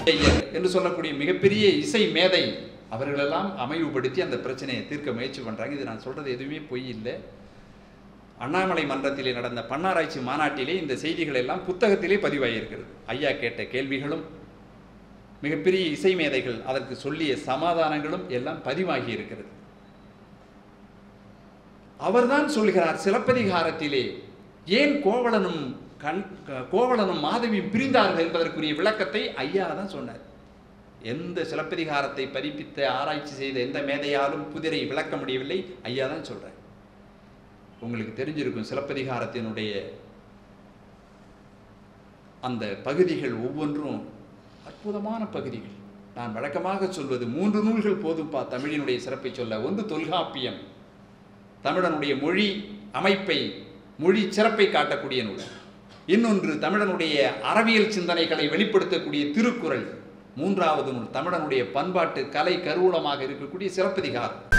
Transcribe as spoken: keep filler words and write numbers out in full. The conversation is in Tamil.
என்று சொல்லக்கூடிய மிகப்பெரிய இசை மேதை அவர்களெல்லாம் அமைவுபடுத்தி அந்த பிரச்சனையை தீர்க்க முயற்சி பண்றாங்க. இது நான் சொல்றது எதுவுமே பொய் இல்லை. அண்ணாமலை மன்றத்திலே நடந்த பன்னாராய்ச்சி மாநாட்டிலே இந்த செய்திகள் எல்லாம் புத்தகத்திலே பதிவாகியிருக்கிறது. ஐயா கேட்ட கேள்விகளும் மிகப்பெரிய இசை மேதைகள் அதற்கு சொல்லிய சமாதானங்களும் எல்லாம் பதிவாகி இருக்கிறது. அவர்தான் சொல்கிறார், சிலப்பதிகாரத்திலே ஏன் கோவலனும் கண் கோவலனும் மாதவியும் பிரிந்தார்கள் என்பதற்குரிய விளக்கத்தை ஐயா தான் சொன்னார். எந்த சிலப்பதிகாரத்தை பதிப்பித்த ஆராய்ச்சி செய்த எந்த மேதையாலும் புதிரை விளக்க முடியவில்லை, ஐயா தான் சொல்றார். உங்களுக்கு தெரிஞ்சிருக்கும் சிலப்பதிகாரத்தினுடைய அந்த பகுதிகள் ஒவ்வொன்றும் அற்புதமான பகுதிகள். நான் வழக்கமாக சொல்வது மூன்று நூல்கள் போதும்பா தமிழினுடைய சிறப்பை சொல்ல. ஒன்று தொல்காப்பியம், தமிழனுடைய மொழி அமைப்பை மொழி சிறப்பை காட்டக்கூடிய நூல். இன்னொன்று தமிழனுடைய அறவியல் சிந்தனைகளை வெளிப்படுத்தக்கூடிய திருக்குறள். மூன்றாவது நூல் தமிழனுடைய பண்பாட்டு கலை கருவூலமாக இருக்கக்கூடிய சிலப்பதிகாரம்.